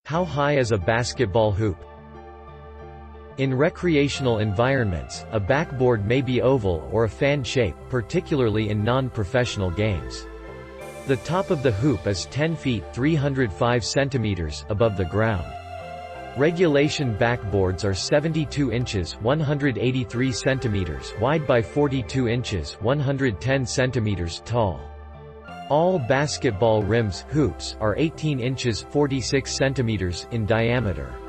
How high is a basketball hoop? In recreational environments, a backboard may be oval or a fan shape, particularly in non-professional games. The top of the hoop is 10 feet (305 centimeters) above the ground. Regulation backboards are 72 inches (183 centimeters) wide by 42 inches (110 centimeters) tall. All basketball rims hoops are 18 inches (46 centimeters) in diameter.